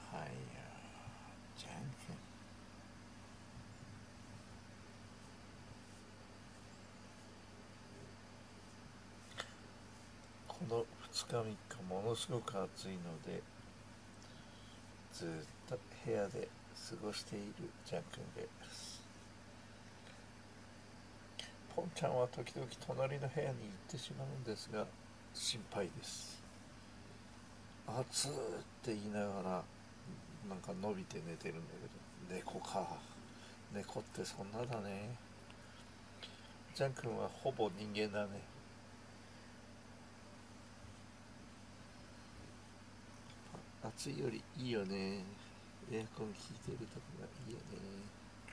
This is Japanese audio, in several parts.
はいよ。じゃんけん。この2日3日ものすごく暑いので、ずっと部屋で過ごしているジャン君です。ポンちゃんは時々隣の部屋に行ってしまうんですが、心配です。暑ーって言いながらなんか伸びて寝てるんだけど、猫か。猫ってそんなだね。ジャン君はほぼ人間だね。暑いよりいいよね。エアコン効いてるとこがいいよね。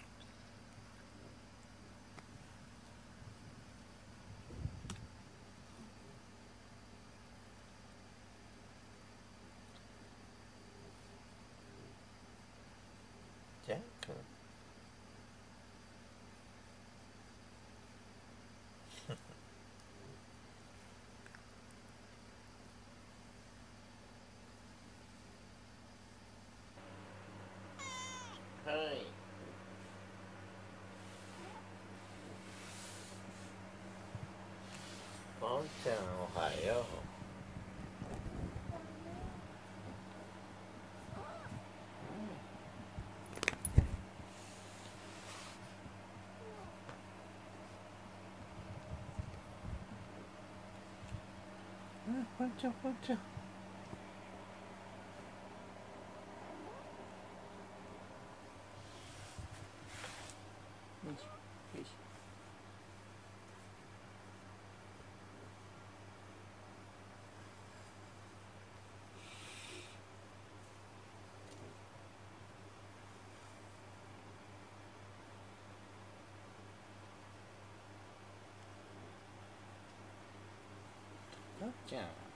ジャン君。はい。ポンちゃんおはよう。ポンちゃんポンちゃん。よいしょよいしょ。ポンちゃん。